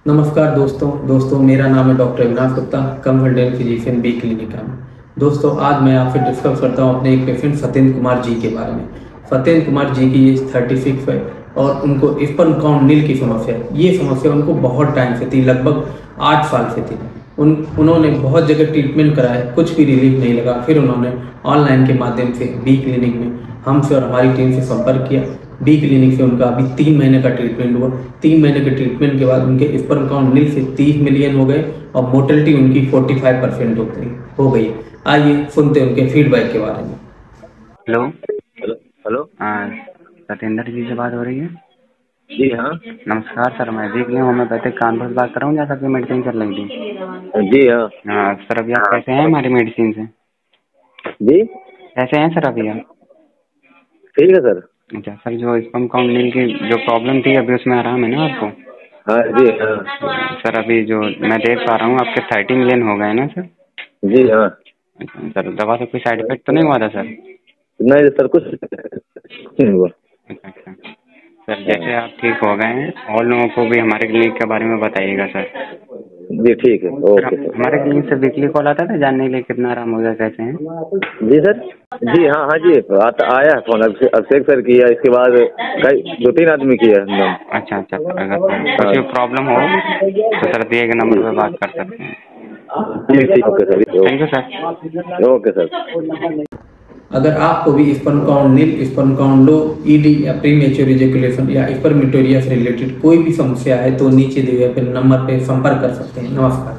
नमस्कार दोस्तों मेरा नाम है doctor Avinash Gupta, consultant physician B Clinica में। दोस्तों आज मैं आपसे डिस्कस करता हूं अपने एक पेशेंट सत्येंद्र कुमार जी के बारे में। सत्येंद्र कुमार जी की एज 36 है और उनको स्पर्म काउंट नील की समस्या है। ये समस्या उनको बहुत टाइम से थी, लगभग 8 साल से थी। उन्होंने बहुत जगह ट्रीटमेंट कराया, कुछ भी रिलीफ नहीं लगा। फिर उन्होंने ऑनलाइन के माध्यम से बी क्लिनिक में हमसे और हमारी टीम से संपर्क किया। बी क्लिनिक से उनका अभी 3 महीने का ट्रीटमेंट हुआ। 3 महीने के ट्रीटमेंट के बाद उनके स्पर्म काउंट नील से 30 मिलियन हो गए और मोर्टेलिटी उनकी 45% हो गई। आइए सुनते हैं उनके फीडबैक के बारे में। Hello hello hello. Satyendra ji से बात हो रही है? जी हाँ। नमस्कार सर, मैं देख लिया होम्योपैथिक कानपुर से बात कर रहा हूँ, जहाँ तक मेडिसिन चल रही थी। जी हाँ। हाँ सर, अभी आप कैसे हैं हमारी मेडिसिन से? जी कैसे हैं सर अभी आप? ठीक है सर। अच्छा सर, जो स्पर्म काउंट नील की जो प्रॉब्लम थी अभी उसमें आराम है ना आपको? हाँ जी हाँ। सर अभी जो मैं देख पा रहा हूँ आपके 30 मिलियन हो गए ना सर? जी हाँ। सर दवा से कोई साइड इफेक्ट तो नहीं हुआ था सर? नहीं सर, कुछ नहीं हुआ। अच्छा सर, जैसे आप ठीक हो गए हैं और लोगों को भी हमारे क्लिनिक के बारे में बताइएगा सर। जी ठीक है, ओके सर। हमारे क्लिनिक से वीकली कॉल आता था जानने के लिए कितना आराम हो गया, कैसे हैं? जी सर। जी हाँ हाँ जी, आया फोन अभिषेक सर किया, इसके बाद कई 2-3 आदमी किया नाम। अच्छा अगर कुछ प्रॉब्लम हो तो सर दिए गए नंबर पे बात कर सकते हैं। जी ठीक, okay sir. Thank you sir. Okay sir. अगर आपको भी sperm count nil, sperm count low, ED या प्रीमेच्योर इजैकुलेशन या स्पर्मेटोरिया से रिलेटेड कोई भी समस्या है तो नीचे दिए गए नंबर पे संपर्क कर सकते हैं। नमस्कार।